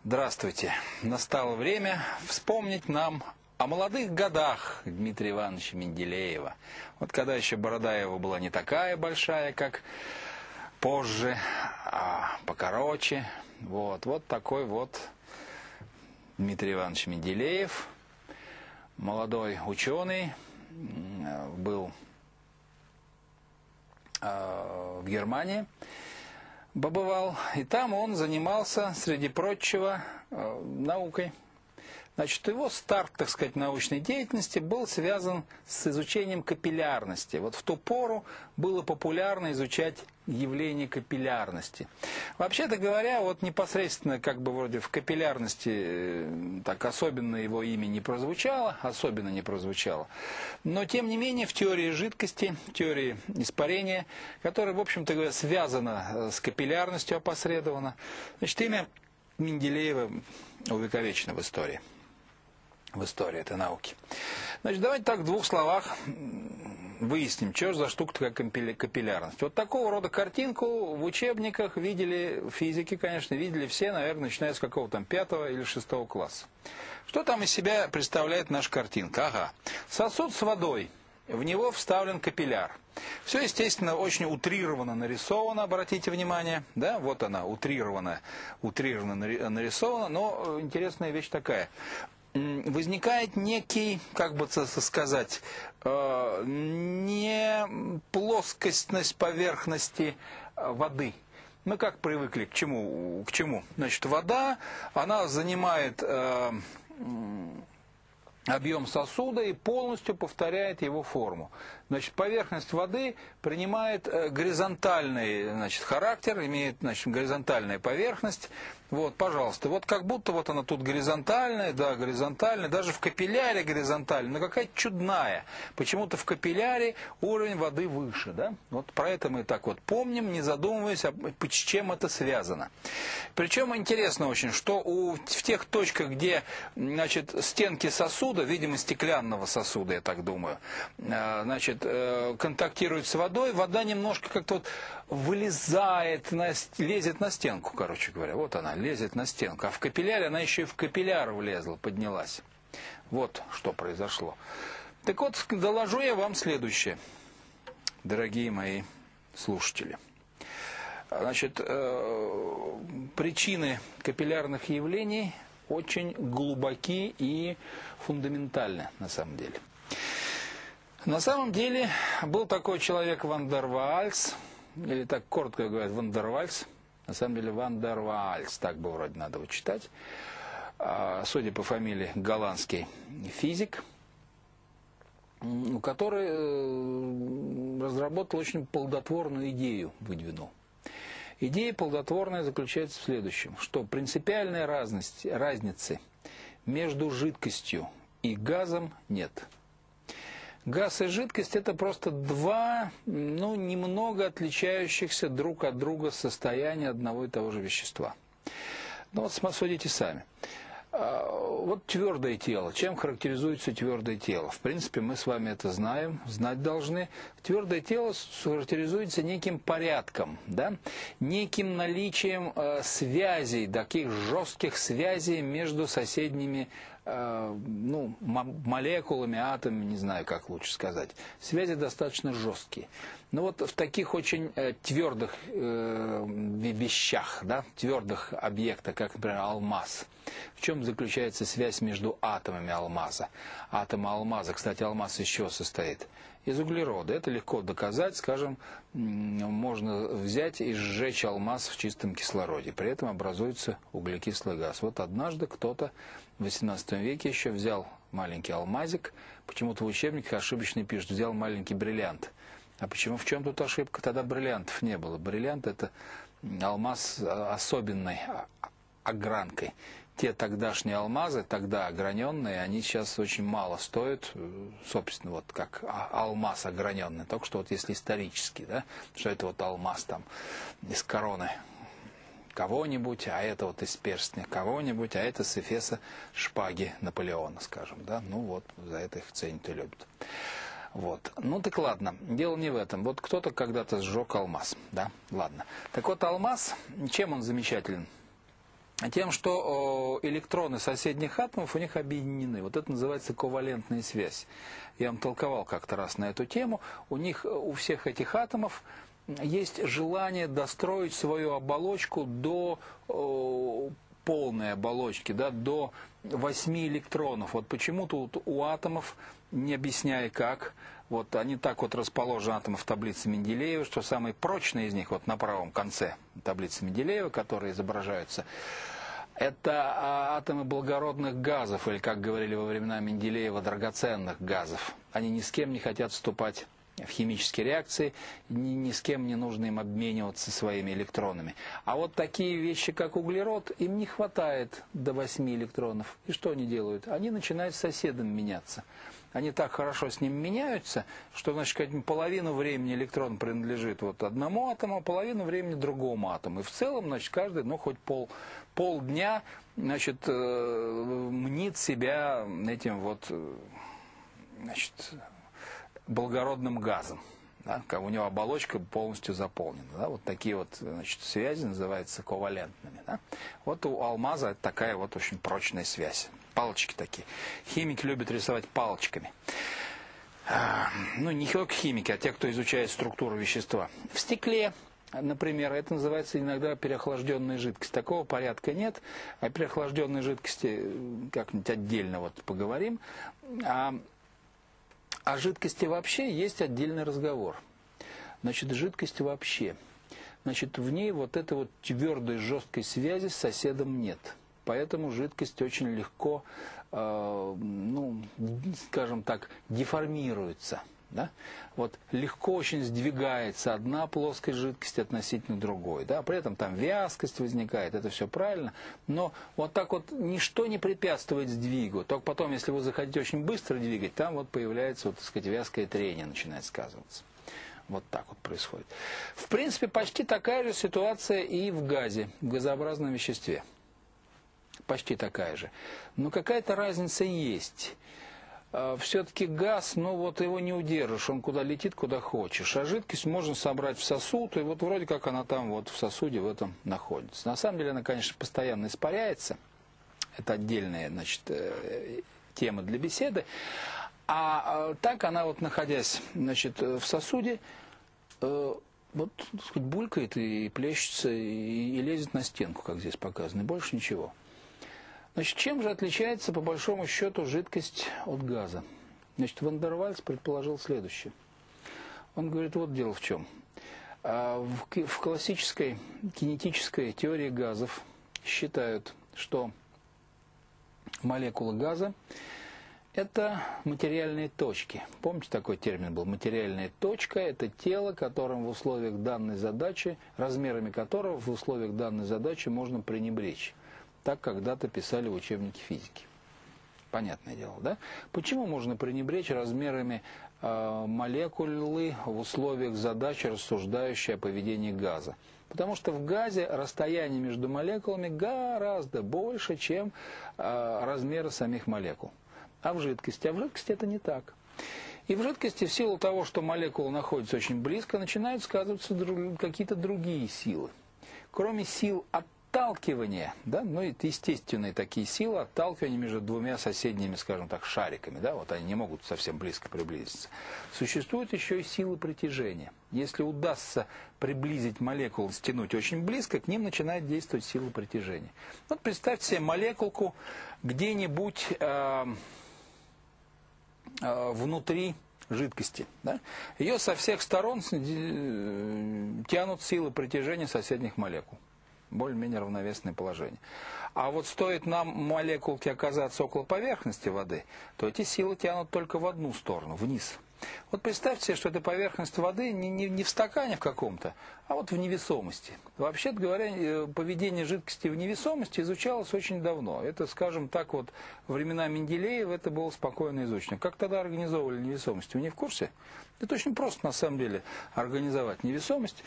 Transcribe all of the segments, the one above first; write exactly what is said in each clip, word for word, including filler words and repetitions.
Здравствуйте. Настало время вспомнить нам о молодых годах Дмитрия Ивановича Менделеева. Вот когда еще борода его была не такая большая, как позже, а покороче. Вот, вот такой вот Дмитрий Иванович Менделеев, молодой ученый, был в Германии, побывал, и там он занимался, среди прочего, наукой. Значит, его старт, так сказать, научной деятельности был связан с изучением капиллярности. Вот в ту пору было популярно изучать явление капиллярности. Вообще-то говоря, вот непосредственно, как бы вроде в капиллярности, так особенно его имя не прозвучало, особенно не прозвучало. Но, тем не менее, в теории жидкости, в теории испарения, которая, в общем-то говоря, связана с капиллярностью опосредованно, значит, имя Менделеева увековечено в истории. В истории этой науки. Значит, давайте так в двух словах выясним, что же за штука такая капиллярность. Вот такого рода картинку в учебниках видели, физики, конечно, видели все, наверное, начиная с какого-то там пятого или шестого класса. Что там из себя представляет наша картинка? Ага. Сосуд с водой. В него вставлен капилляр. Все, естественно, очень утрированно нарисовано, обратите внимание. Да, вот она, утрированно, утрированно нарисована, но интересная вещь такая. Возникает некий, как бы сказать, не плоскостность поверхности воды. Мы как привыкли к чему? К чему? Значит, вода, она занимает объем сосуда и полностью повторяет его форму. Значит, поверхность воды принимает горизонтальный, значит, характер, имеет, значит, горизонтальная поверхность. Вот, пожалуйста, вот как будто вот она тут горизонтальная, да, горизонтальная, даже в капилляре горизонтальная, но какая-то чудная. Почему-то в капилляре уровень воды выше, да? Вот про это мы так вот помним, не задумываясь, с чем это связано. Причем интересно очень, что у, в тех точках, где, значит, стенки сосуда, видимо, стеклянного сосуда, я так думаю, значит, контактируют с водой, вода немножко как-то вот вылезает, лезет на стенку, короче говоря, вот она, лезет на стенку. А в капилляре она еще и в капилляр влезла, поднялась. Вот что произошло. Так вот, доложу я вам следующее, дорогие мои слушатели. Значит, причины капиллярных явлений очень глубоки и фундаментальны на самом деле. На самом деле был такой человек Ван дер Waals, или так коротко говорят Ван дер Waals, на самом деле Ван дер Waals, так бы вроде надо его читать, судя по фамилии, голландский физик, который разработал очень плодотворную идею, выдвинул. Идея плодотворная заключается в следующем, что принципиальной разности, разницы между жидкостью и газом нет. Газ и жидкость – это просто два, ну, немного отличающихся друг от друга состояния одного и того же вещества. Ну вот судите сами. Вот твердое тело. Чем характеризуется твердое тело? В принципе, мы с вами это знаем, знать должны. Твердое тело характеризуется неким порядком, да? Неким наличием э, связей, таких жестких связей между соседними э, ну, молекулами, атомами, не знаю, как лучше сказать. Связи достаточно жесткие. Но вот в таких очень э, твердых э, вещах, да, твердых объектах, как, например, алмаз. В чем заключается связь между атомами алмаза? Атомы алмаза, кстати, алмаз из чего состоит? Из углерода. Это легко доказать, скажем, можно взять и сжечь алмаз в чистом кислороде. При этом образуется углекислый газ. Вот однажды кто-то в восемнадцатом веке еще взял маленький алмазик, почему-то в учебниках ошибочно пишут, взял маленький бриллиант. А почему, в чем тут ошибка? Тогда бриллиантов не было. Бриллиант – это алмаз особенной огранкой. Те тогдашние алмазы, тогда ограненные, они сейчас очень мало стоят, собственно, вот как алмаз ограненный. Только что вот если исторически, да, что это вот алмаз там из короны кого-нибудь, а это вот из перстня кого-нибудь, а это с эфеса шпаги Наполеона, скажем, да, ну вот, за это их ценят и любят. Вот. Ну так ладно, дело не в этом. Вот кто-то когда-то сжег алмаз, да, ладно. Так вот алмаз, чем он замечателен? тем, что электроны соседних атомов у них объединены. Вот это называется ковалентная связь. Я вам толковал как-то раз на эту тему. У них, у всех этих атомов есть желание достроить свою оболочку до полной оболочки, да, до восьми электронов. Вот почему-то у атомов, не объясняя как, вот они так вот расположены, атомы в таблице Менделеева, что самый прочный из них вот на правом конце таблицы Менделеева, которые изображаются, это атомы благородных газов, или, как говорили во времена Менделеева, драгоценных газов. Они ни с кем не хотят вступать в химические реакции, ни, ни с кем не нужно им обмениваться своими электронами. А вот такие вещи, как углерод, им не хватает до восьми электронов. И что они делают? Они начинают с соседом меняться. Они так хорошо с ним меняются, что, значит, половину времени электрон принадлежит вот одному атому, а половину времени другому атому. И в целом, значит, каждый, ну, хоть пол, полдня, значит, э, мнит себя этим вот, значит, благородным газом. Да, у него оболочка полностью заполнена. Да, вот такие вот, значит, связи называются ковалентными. Да. Вот у алмаза это такая вот очень прочная связь. Палочки такие. Химики любят рисовать палочками. Ну, не только химики, а те, кто изучает структуру вещества. В стекле, например, это называется иногда переохлажденная жидкость. Такого порядка нет. О переохлажденной жидкости как-нибудь отдельно вот поговорим. А о жидкости вообще есть отдельный разговор. Значит, жидкость вообще. Значит, в ней вот этой вот твердой, жесткой связи с соседом нет. Поэтому жидкость очень легко, э, ну, скажем так, деформируется. Да? Вот легко очень сдвигается одна плоскость жидкости относительно другой. Да? При этом там вязкость возникает, это все правильно. Но вот так вот ничто не препятствует сдвигу. Только потом, если вы захотите очень быстро двигать, там вот появляется, вот, так сказать, вязкое трение начинает сказываться. Вот так вот происходит. В принципе, почти такая же ситуация и в газе, в газообразном веществе. Почти такая же. Но какая-то разница есть. Все-таки газ, ну вот его не удержишь, он куда летит, куда хочешь. А жидкость можно собрать в сосуд, и вот вроде как она там вот в сосуде в этом находится. На самом деле она, конечно, постоянно испаряется. Это отдельная, значит, тема для беседы. А так она вот, находясь, значит, в сосуде, вот, так сказать, булькает и плещется, и, и лезет на стенку, как здесь показано, и больше ничего. Значит, чем же отличается, по большому счету, жидкость от газа? Значит, Ван дер Вальс предположил следующее. Он говорит, вот дело в чем. В классической кинетической теории газов считают, что молекулы газа – это материальные точки. Помните, такой термин был? Материальная точка – это тело, которым в условиях данной задачи, размерами которого в условиях данной задачи можно пренебречь. Так когда-то писали в учебнике физики. Понятное дело, да? Почему можно пренебречь размерами э, молекулы в условиях задачи, рассуждающей о поведении газа? Потому что в газе расстояние между молекулами гораздо больше, чем э, размеры самих молекул. А в жидкости? А в жидкости это не так. И в жидкости, в силу того, что молекулы находятся очень близко, начинают сказываться друг, какие-то другие силы. Кроме сил отталкивания, да, ну это естественные такие силы отталкивания между двумя соседними, скажем так, шариками, да, вот они не могут совсем близко приблизиться. Существуют еще и силы притяжения. Если удастся приблизить молекулы, стянуть очень близко, к ним начинает действовать сила притяжения. Вот представьте себе молекулку где-нибудь э, э, внутри жидкости. Да? Ее со всех сторон тянут силы притяжения соседних молекул. Более-менее равновесное положение. А вот стоит нам молекулке оказаться около поверхности воды, то эти силы тянут только в одну сторону, вниз. Вот представьте себе, что эта поверхность воды не, не, не в стакане в каком-то, а вот в невесомости. Вообще-то говоря, поведение жидкости в невесомости изучалось очень давно. Это, скажем так, вот времена Менделеева это было спокойно изучено. Как тогда организовывали невесомость? Вы не в курсе? Это очень просто, на самом деле, организовать невесомость.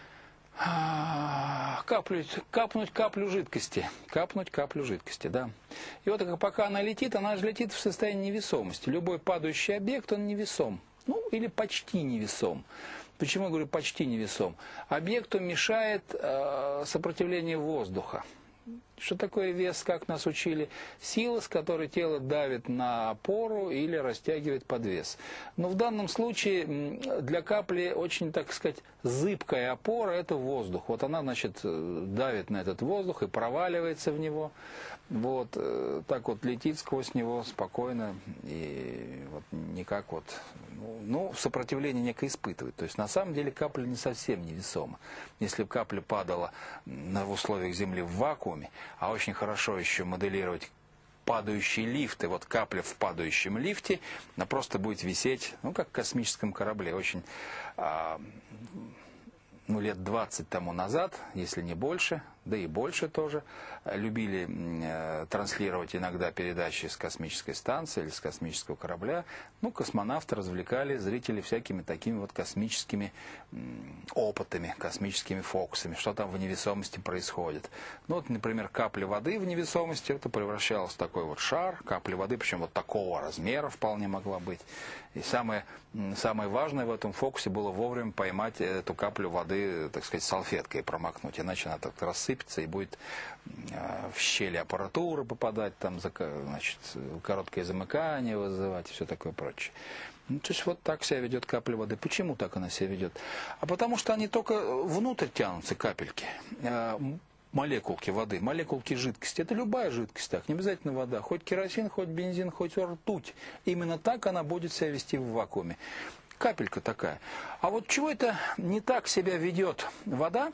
Каплють, капнуть каплю жидкости. Капнуть каплю жидкости, да. И вот пока она летит, она же летит в состоянии невесомости. Любой падающий объект, он невесом. Ну, или почти невесом. Почему я говорю почти невесом? Объекту мешает э, сопротивление воздуха. Что такое вес, как нас учили? Сила, с которой тело давит на опору или растягивает подвес. Но в данном случае для капли очень, так сказать, зыбкая опора – это воздух. Вот она, значит, давит на этот воздух и проваливается в него. Вот, так вот летит сквозь него спокойно и вот никак вот, ну, сопротивление некое испытывает. То есть на самом деле капля не совсем невесома. Если бы капля падала в условиях Земли в вакууме, а очень хорошо еще моделировать падающие лифты, вот капля в падающем лифте, она просто будет висеть, ну, как в космическом корабле, очень... А, ну, лет двадцать тому назад, если не больше, да и больше тоже, любили э, транслировать иногда передачи с космической станции или с космического корабля. Ну, космонавты развлекали зрителей всякими такими вот космическими э, опытами, космическими фокусами, что там в невесомости происходит. Ну, вот, например, капля воды в невесомости, это превращалось в такой вот шар, капля воды, причем вот такого размера вполне могла быть. И самое, самое важное в этом фокусе было вовремя поймать эту каплю воды, так сказать, салфеткой промокнуть, иначе она так рассыпется и будет в щели аппаратуры попадать, там, значит, короткое замыкание вызывать и все такое прочее. Ну, то есть вот так себя ведет капля воды. Почему так она себя ведет? А потому что они только внутрь тянутся, капельки. Молекулки воды, молекулки жидкости. Это любая жидкость, так, не обязательно вода. Хоть керосин, хоть бензин, хоть ртуть. Именно так она будет себя вести в вакууме. Капелька такая. А вот чего это не так себя ведет вода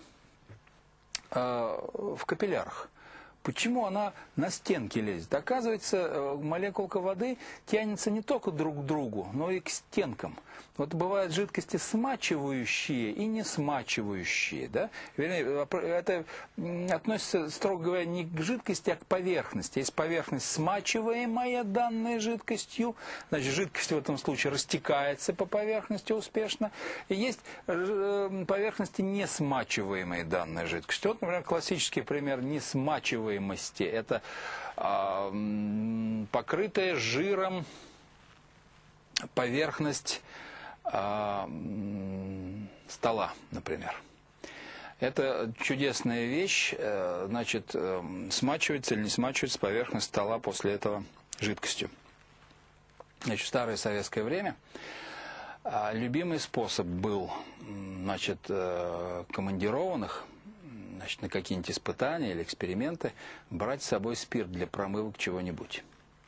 э, в капиллярах? Почему она на стенки лезет? Оказывается, молекулка воды тянется не только друг к другу, но и к стенкам. Вот бывают жидкости смачивающие и не смачивающие. Да? Это относится, строго говоря, не к жидкости, а к поверхности. Есть поверхность, смачиваемая данной жидкостью, значит, жидкость в этом случае растекается по поверхности успешно. И есть поверхности, не смачиваемые данной жидкостью. Вот, например, классический пример несмачиваемости. Это э, покрытая жиром поверхность э, стола, например. Это чудесная вещь, э, значит, э, смачивается или не смачивается поверхность стола после этого жидкостью. Значит, в старое советское время э, любимый способ был, значит, э, командированных, значит, на какие-нибудь испытания или эксперименты брать с собой спирт для промывок чего-нибудь.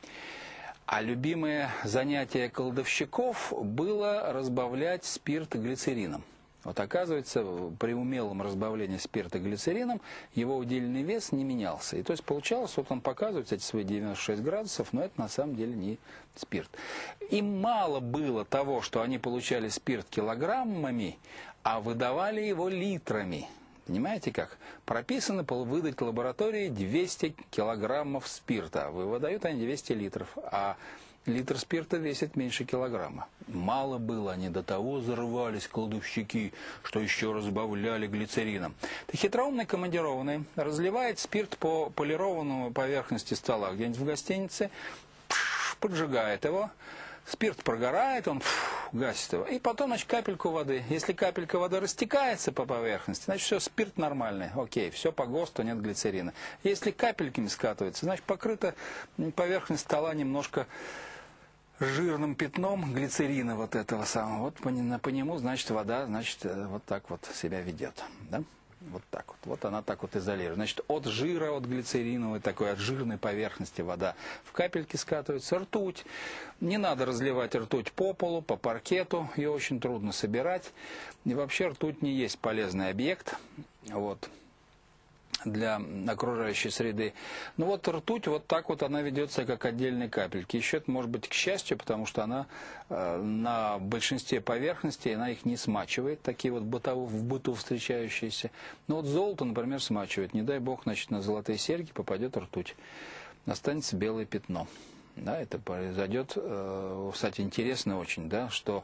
А любимое занятие колдовщиков было разбавлять спирт глицерином. Вот оказывается, при умелом разбавлении спирта глицерином его удельный вес не менялся. И то есть получалось, вот он показывает эти свои девяносто шесть градусов, но это на самом деле не спирт. Им мало было того, что они получали спирт килограммами, а выдавали его литрами. Понимаете как? Прописано выдать лаборатории двести килограммов спирта. Выдают они двести литров. А литр спирта весит меньше килограмма. Мало было, они до того взорвались, колдовщики, что еще разбавляли глицерином. Хитроумный командированный разливает спирт по полированному поверхности стола где-нибудь в гостинице, поджигает его. Спирт прогорает, он фу, гасит его. И потом, значит, капельку воды. Если капелька воды растекается по поверхности, значит, все, спирт нормальный. Окей, все по ГОСТу, нет глицерина. Если капельками скатывается, значит, покрыта поверхность стола немножко жирным пятном глицерина вот этого самого. Вот по, по нему, значит, вода, значит, вот так вот себя ведет. Да? Вот так вот. Вот она так вот изолирует. Значит, от жира, от глицериновой такой, от жирной поверхности вода в капельки скатывается. Ртуть. Не надо разливать ртуть по полу, по паркету. Ее очень трудно собирать. И вообще ртуть не есть полезный объект. Вот. Для окружающей среды. Ну вот ртуть, вот так вот она ведет себя как отдельные капельки. Еще это может быть к счастью, потому что она э, на большинстве поверхностей, она их не смачивает, такие вот бытовые, в быту встречающиеся. Ну вот золото, например, смачивает. Не дай бог, значит, на золотые серьги попадет ртуть. Останется белое пятно. Да, это произойдет, э, кстати, интересно очень, да, что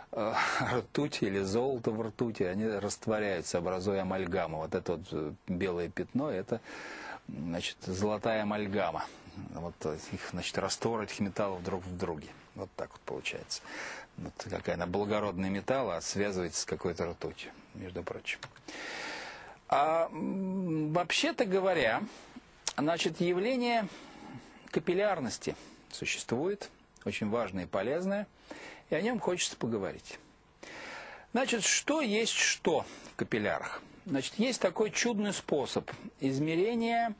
ртуть или золото в ртути, они растворяются, образуя амальгаму. Вот это вот белое пятно, это, значит, золотая амальгама. Вот их, значит, раствор этих металлов друг в друге. Вот так вот получается. Вот какая она благородный металл, а связывается с какой-то ртутью, между прочим. А вообще-то говоря, Значит, явление капиллярности существует, очень важное и полезное, и о нем хочется поговорить. Значит, что есть что в капиллярах? Значит, есть такой чудный способ измерения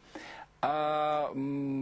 а,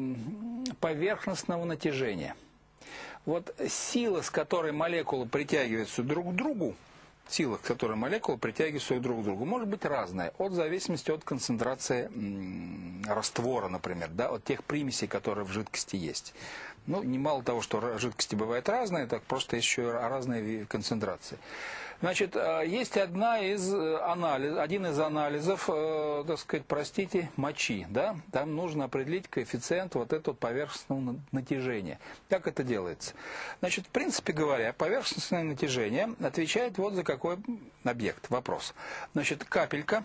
поверхностного натяжения. Вот сила, с которой молекулы притягиваются друг к другу, сила, с которой молекулы притягиваются друг к другу, может быть разная, от зависимости от концентрации раствора, например, да, от тех примесей, которые в жидкости есть. Ну, немало того, что жидкости бывают разные, так просто есть еще и разные концентрации. Значит, есть одна из анализ, один из анализов, э, так сказать, простите, мочи, да, там нужно определить коэффициент вот этого поверхностного натяжения. Как это делается? Значит, в принципе говоря, поверхностное натяжение отвечает вот за какой объект, вопрос. Значит, капелька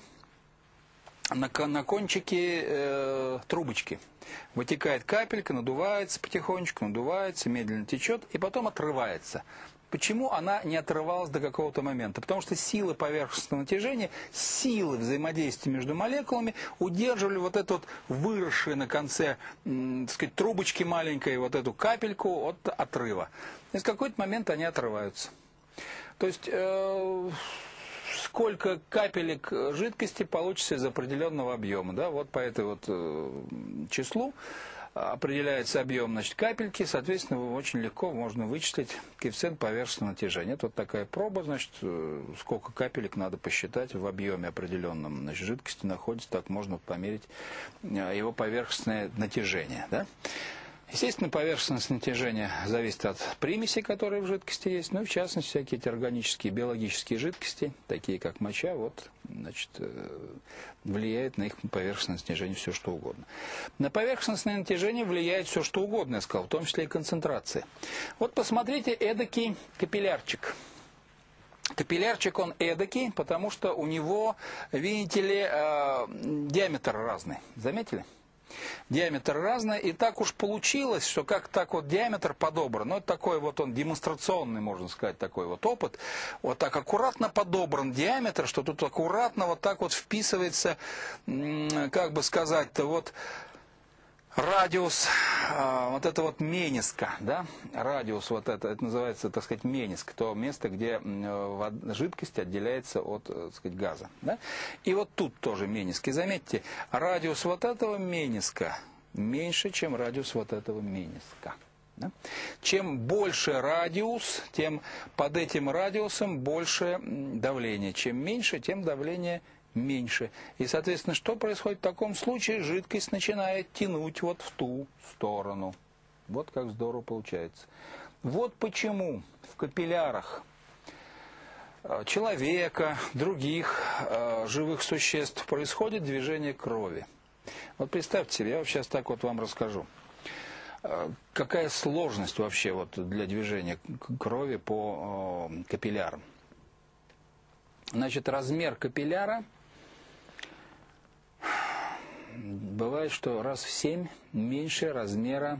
на, на кончике э, трубочки. Вытекает капелька, надувается потихонечку, надувается, медленно течет и потом отрывается. Почему она не отрывалась до какого-то момента? Потому что силы поверхностного натяжения, силы взаимодействия между молекулами удерживали вот эту вот выросшую на конце, так сказать, трубочки маленькой, вот эту капельку от отрыва. И в какой-то момент они отрываются. То есть э, сколько капелек жидкости получится из определенного объема. Да? Вот по этой вот э, числу определяется объем, значит, капельки, соответственно, очень легко можно вычислить коэффициент поверхностного натяжения. Это вот такая проба, значит, сколько капелек надо посчитать в объеме определенном, значит, жидкости находится, так можно померить его поверхностное натяжение, да? Естественно, поверхностность натяжения зависит от примесей, которые в жидкости есть, ну и в частности, всякие эти органические, биологические жидкости, такие как моча, вот, значит, влияет на их поверхностное натяжение все что угодно. На поверхностное натяжение влияет все что угодно, я сказал, в том числе и концентрация. Вот посмотрите, эдакий капиллярчик. Капиллярчик он эдакий, потому что у него, видите ли, э, диаметр разный. Заметили? Диаметр разный, и так уж получилось, что как так вот диаметр подобран, ну, это такой вот он демонстрационный, можно сказать, такой вот опыт, вот так аккуратно подобран диаметр, что тут аккуратно вот так вот вписывается, как бы сказать-то, вот радиус, вот это вот мениска, да, радиус вот это, это называется, так сказать, мениск, то место, где жидкость отделяется от, так сказать, газа, да, и вот тут тоже мениск, и заметьте, радиус вот этого мениска меньше, чем радиус вот этого мениска. Да? Чем больше радиус, тем под этим радиусом больше давление, чем меньше, тем давление меньше. И, соответственно, что происходит в таком случае? Жидкость начинает тянуть вот в ту сторону. Вот как здорово получается. Вот почему в капиллярах человека, других э, живых существ происходит движение крови. Вот представьте себе, я вот сейчас так вот вам расскажу. Э, какая сложность вообще вот для движения крови по э, капиллярам. Значит, размер капилляра бывает, что раз в семь меньше размера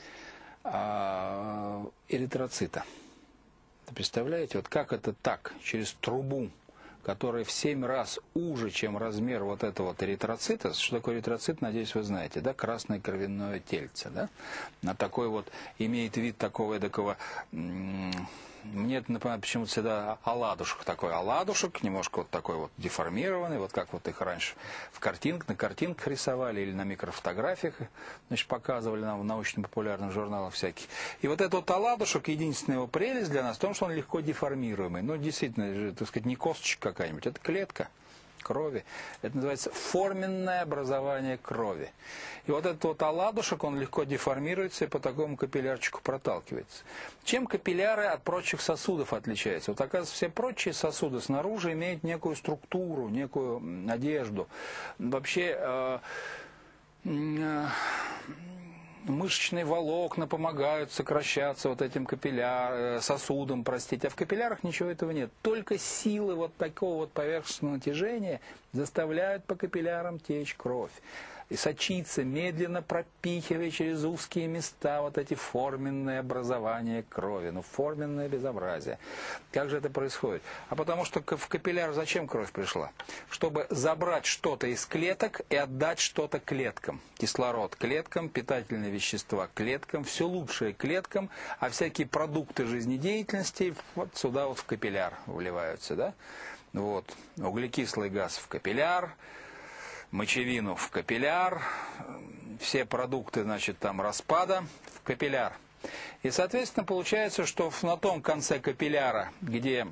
э, эритроцита. Представляете, вот как это так, через трубу, которая в семь раз уже, чем размер вот этого вот эритроцита. Что такое эритроцит, надеюсь, вы знаете, да, красное кровяное тельце, да, на такой вот, имеет вид такого эдакого, мне это напоминает почему-то всегда оладушек такой, оладушек, немножко вот такой вот деформированный, вот как вот их раньше в картинках, на картинках рисовали или на микрофотографиях, значит, показывали нам в научно-популярных журналах всяких. И вот этот вот оладушек, единственная его прелесть для нас в том, что он легко деформируемый. Ну, действительно, так сказать, не косточка какая-нибудь, это клетка крови. Это называется форменное образование крови. И вот этот вот оладушек, он легко деформируется и по такому капиллярчику проталкивается. Чем капилляры от прочих сосудов отличаются? Вот, оказывается, все прочие сосуды снаружи имеют некую структуру, некую одежду. Вообще, э, э, мышечные волокна помогают сокращаться вот этим капилляр, сосудам, простите, а в капиллярах ничего этого нет. Только силы вот такого вот поверхностного натяжения заставляют по капиллярам течь кровь. и сочится, медленно пропихивая через узкие места вот эти форменные образования крови. Ну, форменное безобразие. Как же это происходит? А потому что в капилляр зачем кровь пришла? Чтобы забрать что-то из клеток и отдать что-то клеткам. Кислород клеткам, питательные вещества клеткам, все лучшее клеткам, а всякие продукты жизнедеятельности вот сюда вот в капилляр вливаются, да? Вот. Углекислый газ в капилляр, мочевину в капилляр, все продукты, значит, там распада в капилляр. И, соответственно, получается, что на том конце капилляра, где,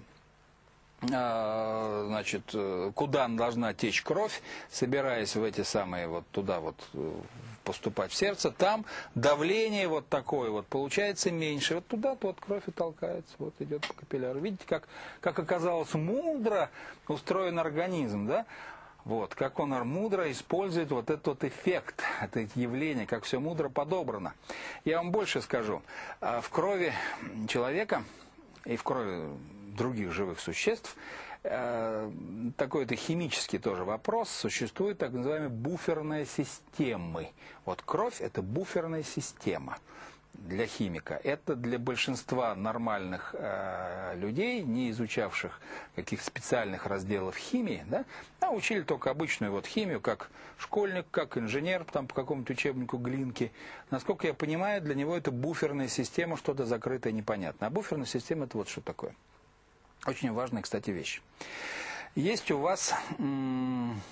значит, куда должна течь кровь, собираясь в эти самые, вот туда вот поступать в сердце, там давление вот такое вот получается меньше. Вот туда-то вот кровь и толкается, вот идет по капилляру. Видите, как, как оказалось мудро устроен организм, да? Вот, как он мудро использует вот этот вот эффект, это явление, как все мудро подобрано. Я вам больше скажу. В крови человека и в крови других живых существ такой-то химический тоже вопрос, существует так называемые буферные системы. Вот кровь – это буферная система для химика. Это для большинства нормальных э, людей, не изучавших каких специальных разделов химии, да, а учили только обычную вот химию, как школьник, как инженер, там по какому-то учебнику Глинки. Насколько я понимаю, для него это буферная система, что-то закрытое, непонятное. А буферная система – это вот что такое. Очень важная, кстати, вещь. Есть у вас м-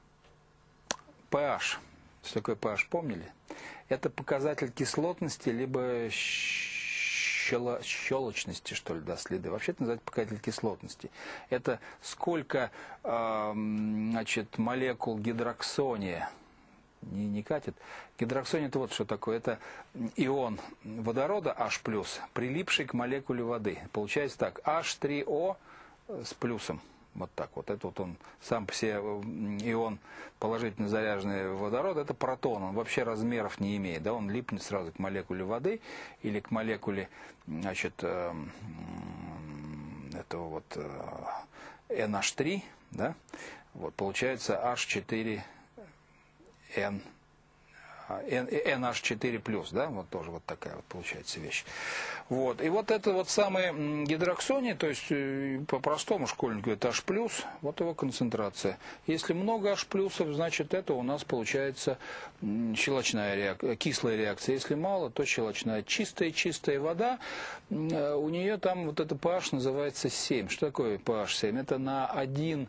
pH. Что такое pH, помнили? Это показатель кислотности, либо щело- щелочности, что ли, да, следы. Вообще это называется показатель кислотности. Это сколько э, значит, молекул гидроксония, не, не катит. Гидроксония – это вот что такое. Это ион водорода H+, прилипший к молекуле воды. Получается так, эйч три о с плюсом. Вот так вот. Это вот он сам по себе ион положительно заряженный водород, это протон. Он вообще размеров не имеет. Да? Он липнет сразу к молекуле воды или к молекуле, значит, э, этого вот э, эн эйч три. Да? Вот, получается эйч четыре эн. эн эйч четыре плюс, да, вот тоже вот такая вот получается вещь. Вот. И вот это вот самое гидроксония, то есть по-простому школьнику это H+, вот его концентрация. Если много H+, значит это у нас получается щелочная реакция, кислая реакция. Если мало, то щелочная. Чистая-чистая вода, у нее там вот это pH называется семь. Что такое pH семь? Это на один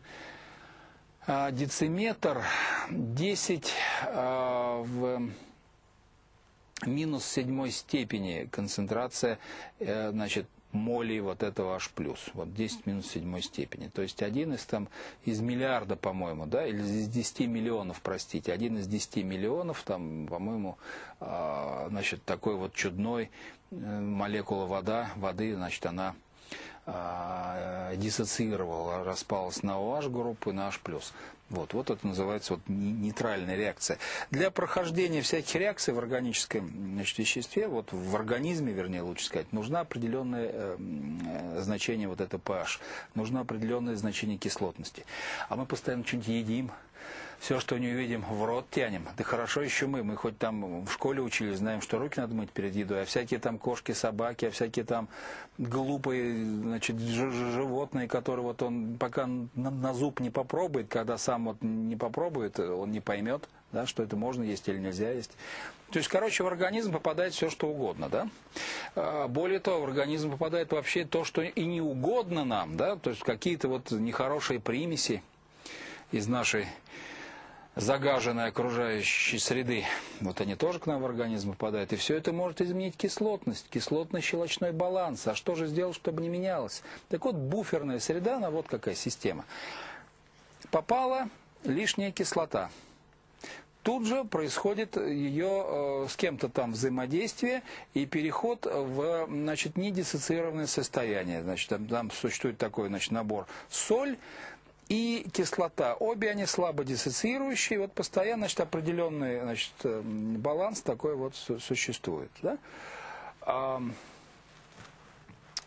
дециметр десять в минус седьмой степени концентрация, значит, молей вот этого H+, вот десять минус седьмой степени. То есть один из там, из миллиарда, по-моему, да, или из десяти миллионов, простите, один из десяти миллионов, там, по-моему, значит, такой вот чудной молекула вода, воды, значит, она диссоциировала, распалась на OH группу и на H+. Вот, вот это называется вот нейтральная реакция. Для прохождения всяких реакций в органическом, значит, веществе, вот в организме, вернее, лучше сказать, нужно определенное э, значение вот это pH, нужно определенное значение кислотности. А мы постоянно что-нибудь едим, все, что не увидим, в рот тянем. Да хорошо еще мы, мы хоть там в школе учились, знаем, что руки надо мыть перед едой, а всякие там кошки, собаки, а всякие там глупые, значит, животные, которые вот он пока на, на зуб не попробует, когда сам вот не попробует, он не поймет, да, что это можно есть или нельзя есть. То есть, короче, в организм попадает все, что угодно, да. Более того, в организм попадает вообще то, что и не угодно нам, да, то есть какие-то вот нехорошие примеси из нашей загаженной окружающей среды, вот они тоже к нам в организм попадают, и все это может изменить кислотность, кислотно-щелочной баланс. А что же сделать, чтобы не менялось? Так вот, буферная среда, она вот какая система. Попала лишняя кислота. Тут же происходит ее э, с кем-то там взаимодействие и переход в, значит, недиссоциированное состояние. Значит, там, там существует такой, значит, набор соль и кислота. Обе они слабо диссоциирующие, вот постоянно, значит, определенный, значит, баланс такой вот существует. Да?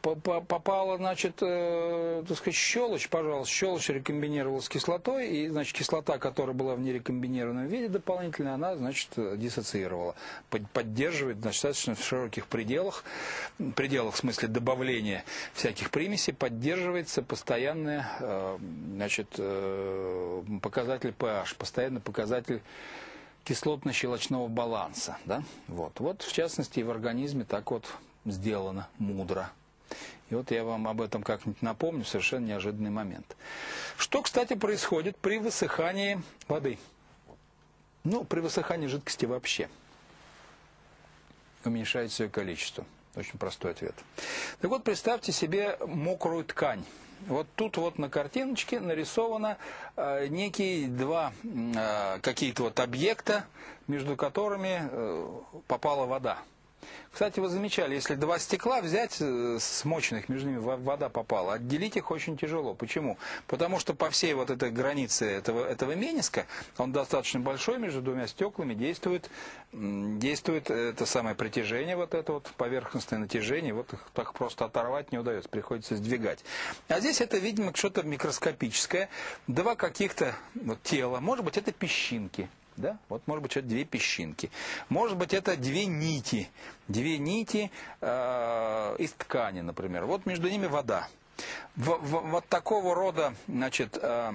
попала, значит, э, так сказать, щелочь, пожалуйста, щелочь рекомбинировалась с кислотой, и, значит, кислота, которая была в нерекомбинированном виде дополнительно, она, значит, диссоциировала. Поддерживает, значит, достаточно в широких пределах, пределах, в смысле добавления всяких примесей, поддерживается постоянный, э, значит, э, показатель pH, постоянный показатель кислотно-щелочного баланса, да? Вот. Вот, в частности, и в организме так вот сделано мудро. И вот я вам об этом как-нибудь напомню, совершенно неожиданный момент. Что, кстати, происходит при высыхании воды? Ну, при высыхании жидкости вообще. Уменьшается ее количество. Очень простой ответ. Так вот, представьте себе мокрую ткань. Вот тут вот на картиночке нарисовано э, некие два э, какие-то вот объекта, между которыми э, попала вода. Кстати, вы замечали, если два стекла взять, э, смоченных, между ними вода попала, отделить их очень тяжело. Почему? Потому что по всей вот этой границе этого, этого мениска, он достаточно большой, между двумя стеклами действует, действует это самое притяжение, вот это вот поверхностное натяжение, вот их так просто оторвать не удается, приходится сдвигать. А здесь это, видимо, что-то микроскопическое, два каких-то вот тела, может быть, это песчинки. Да? Вот, может быть, это две песчинки. Может быть, это две нити. Две нити э, из ткани, например. Вот между ними вода. В, в, вот такого рода, значит, э,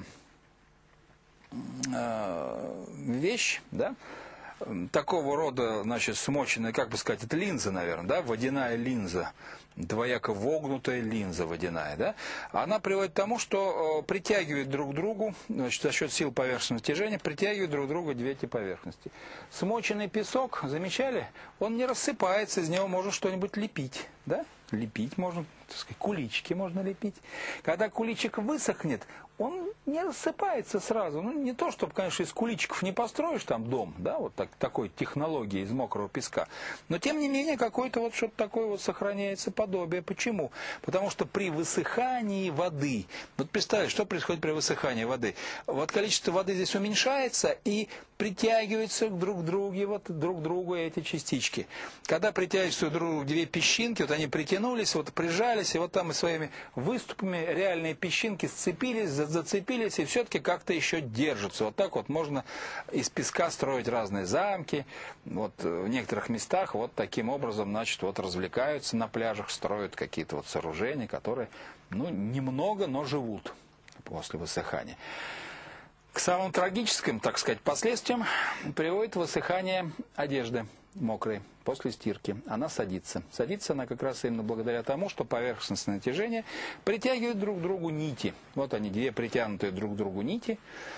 э, вещь, да? Такого рода, значит, смоченная, как бы сказать, это линза, наверное, да? Водяная линза. Двояко вогнутая линза водяная, да? Она приводит к тому, что э, притягивает друг к другу, значит, за счет сил поверхностного натяжения, притягивают друг к другу две эти поверхности. Смоченный песок, замечали, он не рассыпается, из него можно что-нибудь лепить, да? Лепить можно, так сказать, куличики можно лепить. Когда куличик высохнет, он не рассыпается сразу. Ну, не то, чтобы, конечно, из куличиков не построишь там дом, да, вот так, такой технологии из мокрого песка. Но, тем не менее, какое-то вот что-то такое вот сохраняется подобие. Почему? Потому что при высыхании воды, вот представьте, что происходит при высыхании воды. Вот количество воды здесь уменьшается и притягиваются друг к другу, вот, друг к другу эти частички. Когда притягиваются друг к другу две песчинки, вот они притянулись, вот прижались, и вот там и своими выступами реальные песчинки сцепились, зацепились и все-таки как-то еще держатся. Вот так вот можно из песка строить разные замки. Вот в некоторых местах вот таким образом, значит, вот развлекаются на пляжах, строят какие-то вот сооружения, которые, ну, немного, но живут после высыхания. К самым трагическим, так сказать, последствиям приводит высыхание одежды мокрой после стирки. Она садится. Садится она как раз именно благодаря тому, что поверхностное натяжение притягивает друг к другу нити. Вот они, две притянутые друг к другу нити.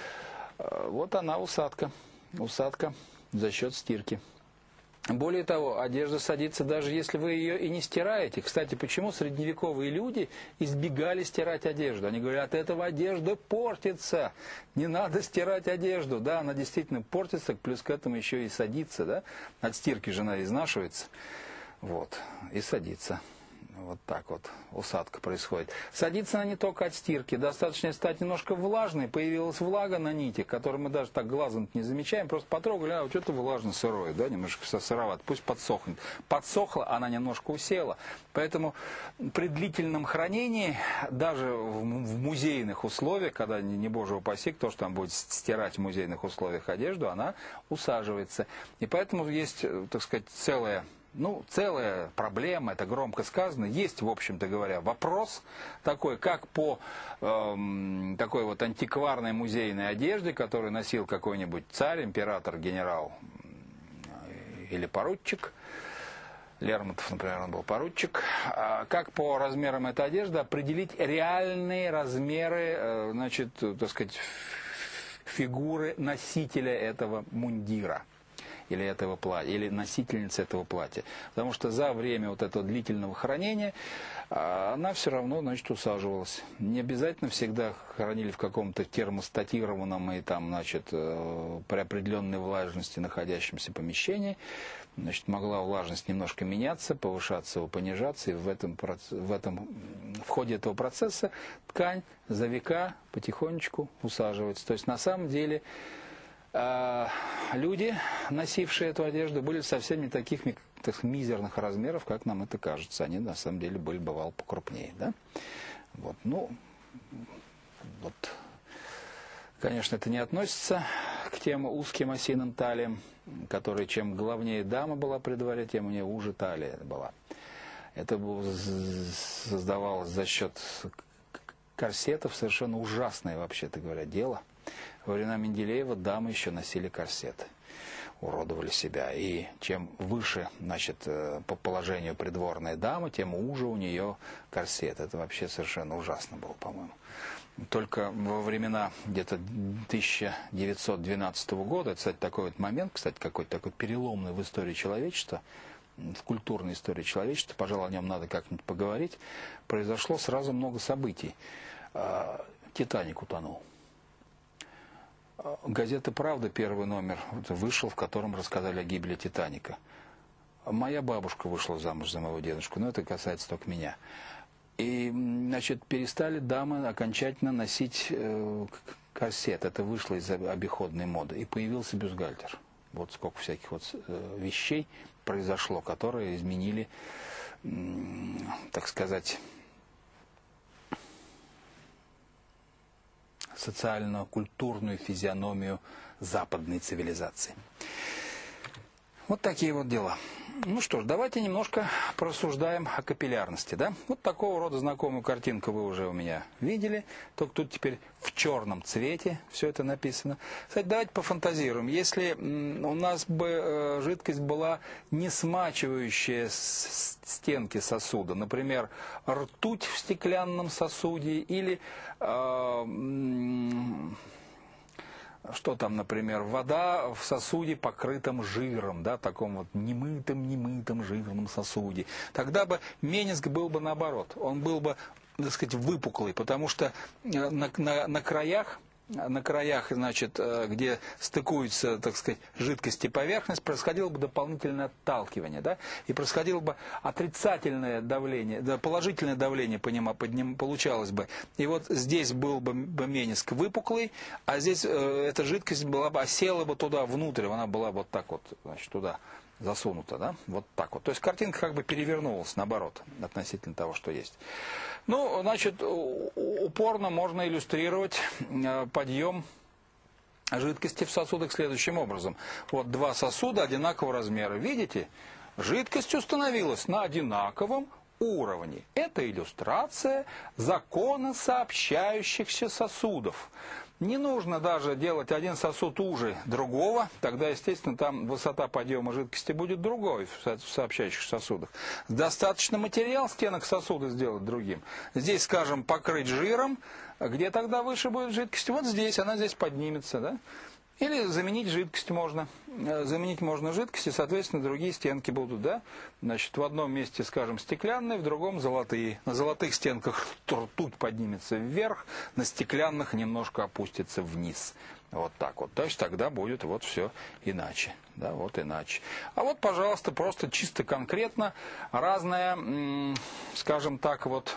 Вот она усадка. Усадка за счет стирки. Более того, одежда садится, даже если вы ее и не стираете. Кстати, почему средневековые люди избегали стирать одежду? Они говорят, от этого одежда портится, не надо стирать одежду. Да, она действительно портится, плюс к этому еще и садится, да? От стирки же она изнашивается, вот, и садится. Вот так вот усадка происходит. Садится она не только от стирки. Достаточно стать немножко влажной. Появилась влага на нити, которую мы даже так глазом не замечаем. Просто потрогали, а вот что-то влажно сырое, да, немножко сыровато. Пусть подсохнет. Подсохла, она немножко усела. Поэтому при длительном хранении, даже в, в музейных условиях, когда не, не боже упаси, кто же там будет стирать в музейных условиях одежду, она усаживается. И поэтому есть, так сказать, целая... Ну, целая проблема, это громко сказано. Есть, в общем-то говоря, вопрос такой, как по эм, такой вот антикварной музейной одежде, которую носил какой-нибудь царь, император, генерал или поручик. Лермонтов, например, он был поручик. Как по размерам этой одежды определить реальные размеры, э, значит, так сказать, фигуры носителя этого мундира? Или этого платья, или носительницы этого платья. Потому что за время вот этого длительного хранения она все равно, значит, усаживалась. Не обязательно всегда хранили в каком-то термостатированном и там, значит, при определенной влажности находящемся помещении. Значит, могла влажность немножко меняться, повышаться, понижаться, и в этом, в этом, в ходе этого процесса ткань за века потихонечку усаживается. То есть, на самом деле, люди, носившие эту одежду, были совсем не таких, так, мизерных размеров, как нам это кажется. Они на самом деле были, бывало, покрупнее. Да? Вот, ну, вот. Конечно, это не относится к тем узким осиным талиям, которые, чем главнее дама была при дворе, тем у нее уже талия была. Это создавалось за счет корсетов, совершенно ужасное, вообще-то говоря, дело. Во времена Менделеева дамы еще носили корсеты, уродовали себя. И чем выше, значит, по положению придворная дама, тем уже у нее корсет. Это вообще совершенно ужасно было, по-моему. Только во времена где-то тысяча девятьсот двенадцатого года, это, кстати, такой вот момент, кстати, какой-то такой переломный в истории человечества, в культурной истории человечества, пожалуй, о нем надо как-нибудь поговорить, произошло сразу много событий. Титаник утонул. Газета «Правда», первый номер, вышел, в котором рассказали о гибели Титаника. Моя бабушка вышла замуж за моего дедушку, но это касается только меня. И, значит, перестали дамы окончательно носить э, корсет. Это вышло из обиходной моды. И появился бюстгальтер. Вот сколько всяких вот э, вещей произошло, которые изменили, э, так сказать, социально-культурную физиономию западной цивилизации. Вот такие вот дела. Ну что ж, давайте немножко порассуждаем о капиллярности, да? Вот такого рода знакомую картинку вы уже у меня видели, только тут теперь в черном цвете все это написано. Кстати, давайте пофантазируем. Если у нас бы жидкость была не смачивающая стенки сосуда, например, ртуть в стеклянном сосуде или... Э, что там, например, вода в сосуде, покрытом жиром, да, таком вот немытом-немытом жирном сосуде. Тогда бы мениск был бы наоборот, он был бы, так сказать, выпуклый, потому что на, на, на краях, на краях, значит, где стыкуются, так сказать, жидкость и поверхность, происходило бы дополнительное отталкивание, да, и происходило бы отрицательное давление, да, положительное давление по нему подним, получалось бы. И вот здесь был бы мениск выпуклый, а здесь э, эта жидкость была бы, осела бы туда внутрь, она была бы вот так вот, значит, туда засунута, да, вот так вот. То есть картинка как бы перевернулась, наоборот, относительно того, что есть. Ну, значит, упорно можно иллюстрировать подъем жидкости в сосудах следующим образом. Вот два сосуда одинакового размера. Видите? Жидкость установилась на одинаковом уровне. Это иллюстрация закона сообщающихся сосудов. Не нужно даже делать один сосуд уже другого, тогда, естественно, там высота подъема жидкости будет другой в сообщающих сосудах. Достаточно материал стенок сосуда сделать другим. Здесь, скажем, покрыть жиром, где тогда выше будет жидкость? Вот здесь, она здесь поднимется, да? Или заменить жидкость можно. Заменить можно жидкость, и, соответственно, другие стенки будут, да? Значит, в одном месте, скажем, стеклянные, в другом золотые. На золотых стенках ртуть поднимется вверх, на стеклянных немножко опустится вниз. Вот так вот. То есть тогда будет вот все иначе. Да, вот иначе. А вот, пожалуйста, просто чисто конкретно разная, скажем так, вот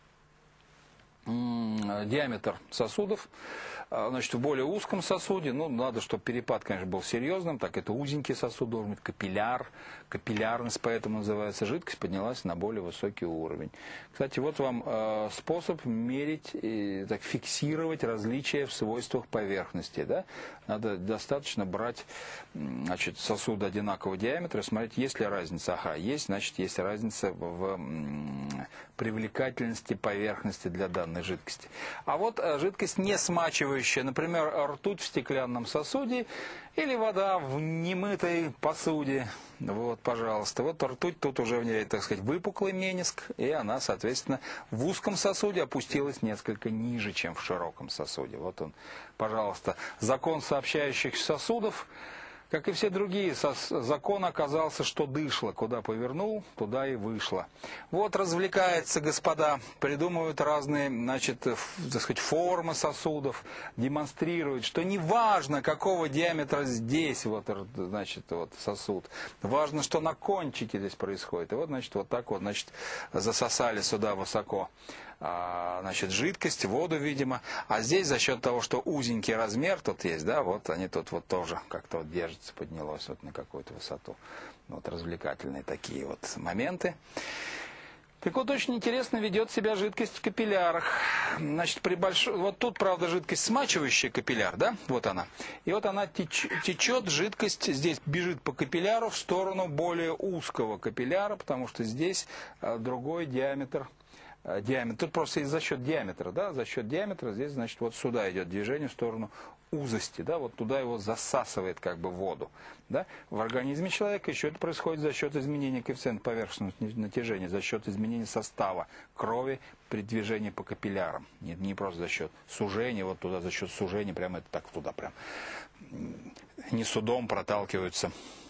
диаметр сосудов. Значит, в более узком сосуде, ну, надо, чтобы перепад, конечно, был серьезным, так это узенький сосуд должен быть, капилляр, капиллярность, поэтому называется, жидкость поднялась на более высокий уровень. Кстати, вот вам э, способ мерить, и, так, фиксировать различия в свойствах поверхности, да? Надо достаточно брать, значит, сосуд одинакового диаметра, смотреть, есть ли разница. Ага, есть, значит, есть разница в м, привлекательности поверхности для данной жидкости. А вот э, жидкость не смачивающая, например, ртуть в стеклянном сосуде или вода в немытой посуде. Вот, пожалуйста. Вот ртуть, тут уже в ней, так сказать, выпуклый мениск, и она, соответственно, в узком сосуде опустилась несколько ниже, чем в широком сосуде. Вот он, пожалуйста. Закон сообщающих сосудов, как и все другие, закон оказался, что дышло. Куда повернул, туда и вышло. Вот развлекаются господа, придумывают разные, значит, так сказать, формы сосудов, демонстрируют, что не важно, какого диаметра здесь вот, значит, вот сосуд. Важно, что на кончике здесь происходит. И вот, значит, вот так вот, значит, засосали сюда высоко значит, жидкость, воду, видимо. А здесь за счет того, что узенький размер тут есть, да, вот они тут вот тоже как-то вот держатся, поднялось вот на какую-то высоту. Вот развлекательные такие вот моменты. Так вот, очень интересно ведет себя жидкость в капиллярах. Значит, при большой... Вот тут, правда, жидкость смачивающая капилляр, да? Вот она. И вот она теч... течет, жидкость здесь бежит по капилляру в сторону более узкого капилляра, потому что здесь другой диаметр. Диаметр. Тут просто за счет диаметра, да? За счет диаметра здесь, значит, вот сюда идет движение в сторону узости, да? Вот туда его засасывает как бы воду, да? В организме человека еще это происходит за счет изменения коэффициента поверхностного натяжения, за счет изменения состава крови при движении по капиллярам. Не, не просто за счет сужения, вот туда, за счет сужения, прямо это так туда прям не судом проталкиваются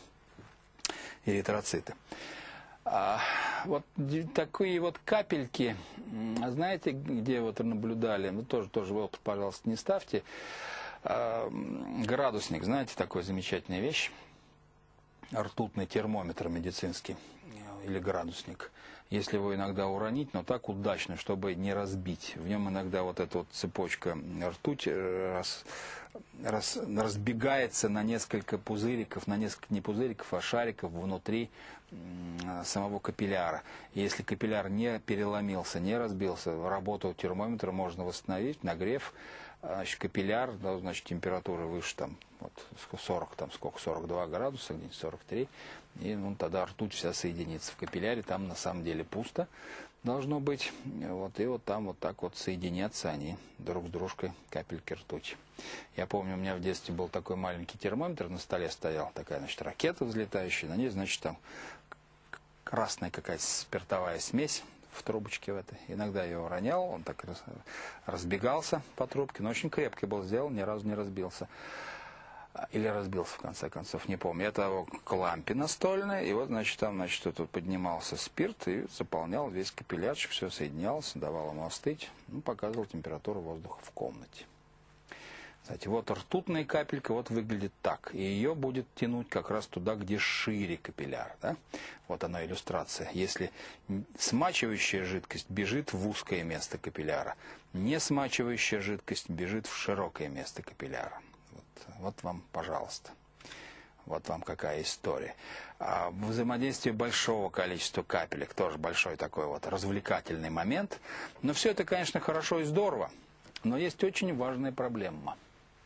эритроциты. А, вот такие вот капельки, знаете, где вот наблюдали, ну тоже, тоже вы, пожалуйста, не ставьте, а, градусник, знаете, такая замечательная вещь, ртутный термометр медицинский или градусник, если его иногда уронить, но так удачно, чтобы не разбить, в нем иногда вот эта вот цепочка ртуть раз, раз, разбегается на несколько пузыриков, на несколько не пузыриков, а шариков внутри самого капилляра. Если капилляр не переломился, не разбился, работу термометра можно восстановить, нагрев, значит, капилляр, да, значит, температура выше там, вот, сорок, там, сколько, сорок два градуса, где-нибудь сорок три, и ну, тогда ртуть вся соединится в капилляре, там на самом деле пусто должно быть, вот, и вот там вот так вот соединятся они друг с дружкой, капельки ртути. Я помню, у меня в детстве был такой маленький термометр, на столе стоял, такая, значит, ракета взлетающая, на ней, значит, там красная какая-то спиртовая смесь в трубочке в этой. Иногда я его ронял, он так разбегался по трубке, но очень крепкий был сделан, ни разу не разбился. Или разбился, в конце концов, не помню. Это его к лампе настольной, и вот, значит, там, значит, тут поднимался спирт и заполнял весь капиллярчик, все соединялось, давал ему остыть, ну, показывал температуру воздуха в комнате. Кстати, вот ртутная капелька вот выглядит так, и ее будет тянуть как раз туда, где шире капилляр, да? Вот она иллюстрация. Если смачивающая жидкость бежит в узкое место капилляра, не смачивающая жидкость бежит в широкое место капилляра. Вот вам, пожалуйста. Вот вам какая история. А взаимодействие большого количества капелек, тоже большой такой вот развлекательный момент. Но все это, конечно, хорошо и здорово. Но есть очень важная проблема.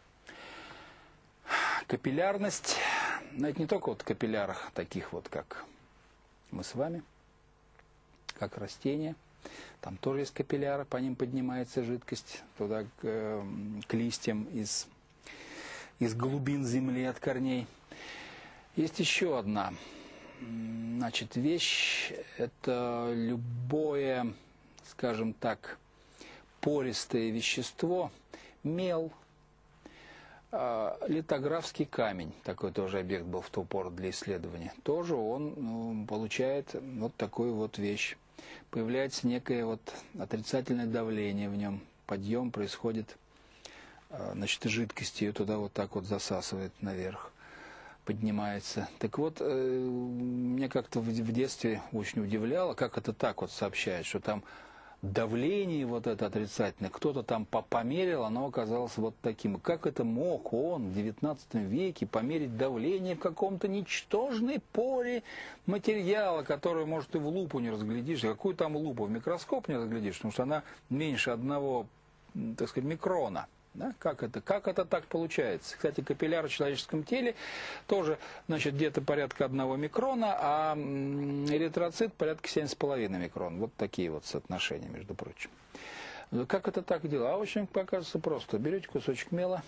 Капиллярность, но это не только вот в капиллярах таких вот, как мы с вами, как растения. Там тоже есть капилляры, по ним поднимается жидкость туда к, к листьям из... из глубин земли, от корней. Есть еще одна, значит, вещь, это любое, скажем так, пористое вещество, мел, литографский камень, такой тоже объект был в ту пору для исследования, тоже он ну, получает вот такую вот вещь. Появляется некое вот отрицательное давление в нем, подъем происходит, значит, жидкость ее туда вот так вот засасывает наверх, поднимается. Так вот, меня как-то в детстве очень удивляло, как это так вот сообщает, что там давление вот это отрицательное, кто-то там померил, оно оказалось вот таким. Как это мог он в девятнадцатом веке померить давление в каком-то ничтожной поре материала, который, может, и в лупу не разглядишь. Какую там лупу? В микроскоп не разглядишь, потому что она меньше одного, так сказать, микрона. Да? Как это? Как это так получается? Кстати, капилляр в человеческом теле тоже, значит, где-то порядка одного микрона, а эритроцит порядка семь с половиной микрон. Вот такие вот соотношения, между прочим. Как это так дела? А очень, покажется, просто. Берете кусочек мела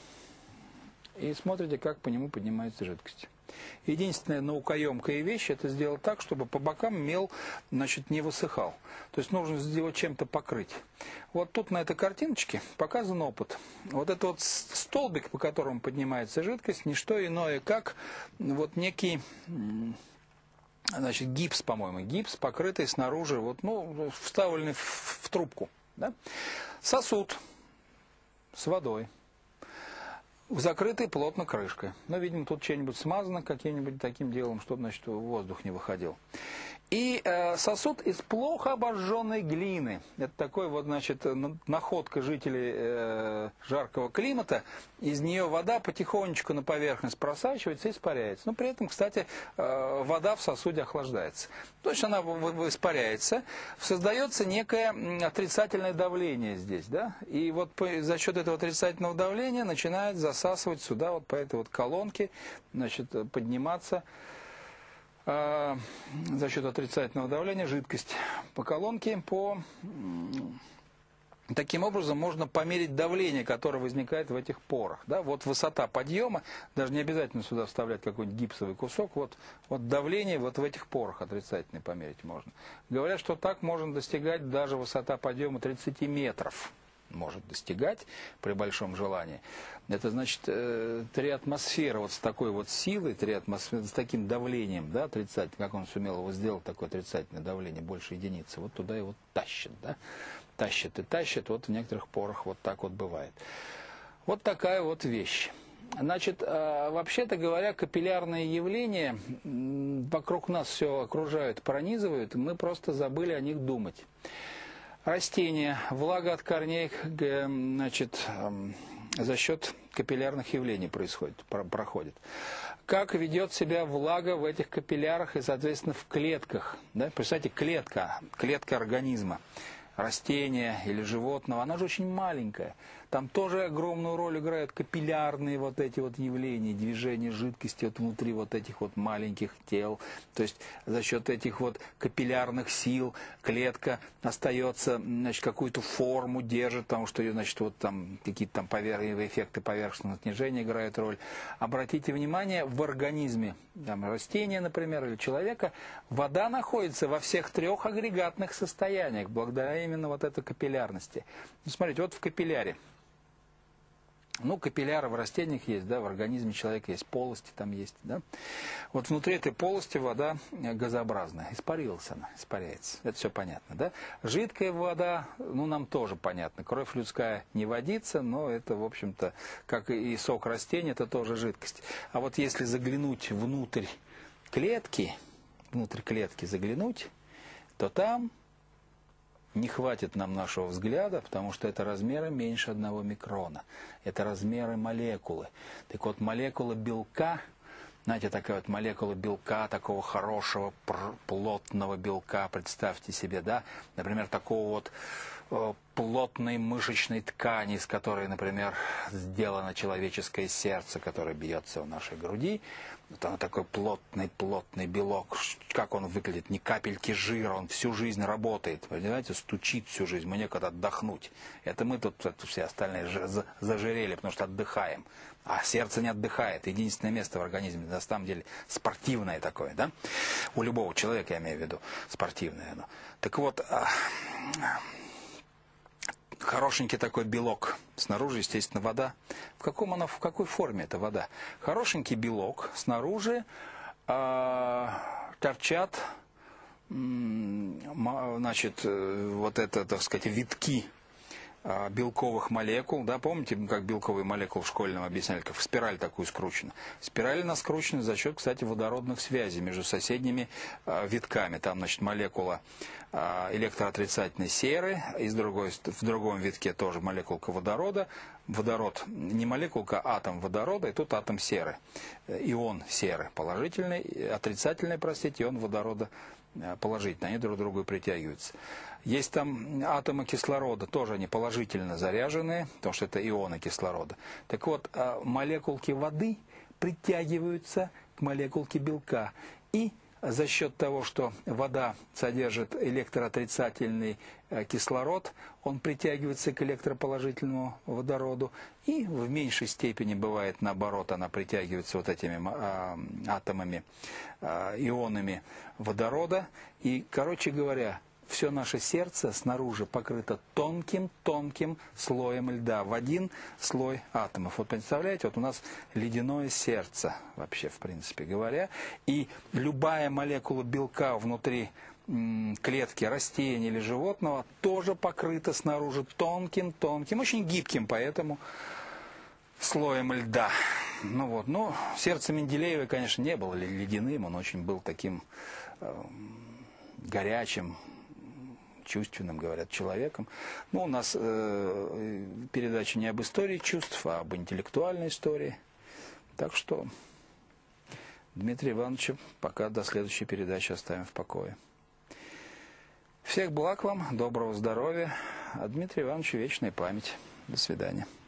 и смотрите, как по нему поднимается жидкость. Единственная наукоемкая вещь — это сделать так, чтобы по бокам мел, значит, не высыхал. То есть нужно его чем-то покрыть. Вот тут на этой картиночке показан опыт. Вот это вот столбик, по которому поднимается жидкость, не что иное, как вот некий, значит, гипс, по-моему, гипс, покрытый снаружи, вот, ну, вставленный в, в трубку. Да? Сосуд с водой. закрытый плотно крышкой. Но, видимо, тут что-нибудь смазано каким-нибудь таким делом, чтобы, значит, воздух не выходил. И э, сосуд из плохо обожженной глины. Это такой вот, значит, находка жителей э, жаркого климата. Из нее вода потихонечку на поверхность просачивается и испаряется. Но при этом, кстати, э, вода в сосуде охлаждается. То есть она испаряется, создается некое отрицательное давление здесь, да? И вот по, за счет этого отрицательного давления начинает засасывать сюда, вот по этой вот колонке, значит, подниматься за счет отрицательного давления жидкость по колонке. По... Таким образом можно померить давление, которое возникает в этих порах. Да? Вот высота подъема, даже не обязательно сюда вставлять какой-нибудь гипсовый кусок, вот, вот давление вот в этих порах отрицательное померить можно. Говорят, что так можно достигать даже высота подъема тридцать метров. Может достигать при большом желании. Это значит э, три атмосферы вот с такой вот силой, три атмосферы, с таким давлением, да, отрицательным, как он сумел его сделать, такое отрицательное давление, больше единицы, вот туда его тащит, да, тащит и тащит, вот в некоторых порах вот так вот бывает. Вот такая вот вещь. Значит, э, вообще-то говоря, капиллярные явления вокруг нас все окружают, пронизывают, мы просто забыли о них думать. Растения, влага от корней, значит, за счет капиллярных явлений происходит, проходит. Как ведет себя влага в этих капиллярах и, соответственно, в клетках. Да? Представьте, клетка, клетка организма, растения или животного, она же очень маленькая. Там тоже огромную роль играют капиллярные вот эти вот явления, движения жидкости вот внутри вот этих вот маленьких тел. То есть за счет этих вот капиллярных сил клетка остается, значит, какую-то форму держит, потому что ее, значит, вот там какие-то там повер... эффекты поверхностного снижения играют роль. Обратите внимание, в организме там, растения, например, или человека, вода находится во всех трех агрегатных состояниях, благодаря именно вот этой капиллярности. Ну, смотрите, вот в капилляре. Ну, капилляры в растениях есть, да, в организме человека есть полости, там есть, да. Вот внутри этой полости вода газообразная, испарилась она, испаряется, это все понятно, да. Жидкая вода, ну, нам тоже понятно, кровь людская не водится, но это, в общем-то, как и сок растения, это тоже жидкость. А вот если заглянуть внутрь клетки, внутрь клетки заглянуть, то там не хватит нам нашего взгляда, потому что это размеры меньше одного микрона. Это размеры молекулы. Так вот, молекула белка, знаете, такая вот молекула белка, такого хорошего, плотного белка, представьте себе, да, например, такого вот э, плотной мышечной ткани, из которой, например, сделано человеческое сердце, которое бьется в нашей груди. Вот он такой плотный, плотный белок. Как он выглядит? Ни капельки жира, он всю жизнь работает. Понимаете, стучит всю жизнь, ему некогда отдохнуть. Это мы тут это, все остальные зажирели, потому что отдыхаем. А сердце не отдыхает. Единственное место в организме, на самом деле, спортивное такое, да? У любого человека, я имею в виду, спортивное оно. Так вот, хорошенький такой белок. Снаружи, естественно, вода. В, каком она, в какой форме эта вода? Хорошенький белок. Снаружи э, торчат э, значит, вот это, так сказать, витки э, белковых молекул. Да, помните, как белковые молекулы в школьном объясняли, как в спираль такую скручена? Спираль она скручена за счет, кстати, водородных связей между соседними э, витками. Там, значит, молекула электроотрицательной серы, и с другой, в другом витке тоже молекулка водорода. Водород, не молекулка, а атом водорода, и тут атом серы. Ион серы положительный, отрицательный, простите, ион водорода положительный. Они друг к другу притягиваются. Есть там атомы кислорода, тоже они положительно заряженные, потому что это ионы кислорода. Так вот, молекулки воды притягиваются к молекулке белка. И за счет того, что вода содержит электроотрицательный кислород, он притягивается к электроположительному водороду, и в меньшей степени бывает наоборот, она притягивается вот этими а, атомами, а, ионами водорода. И, короче говоря, все наше сердце снаружи покрыто тонким-тонким слоем льда, в один слой атомов. Вот представляете, вот у нас ледяное сердце, вообще, в принципе говоря, и любая молекула белка внутри м, клетки растения или животного тоже покрыта снаружи тонким-тонким, очень гибким, поэтому слоем льда. Ну вот, но сердце Менделеева, конечно, не было ледяным, он очень был таким э, горячим, чувственным, говорят, человеком. Ну, у нас э, передача не об истории чувств, а об интеллектуальной истории. Так что Дмитрия Ивановича пока до следующей передачи оставим в покое. Всех благ вам, доброго здоровья, а Дмитрию Ивановичу вечная память. До свидания.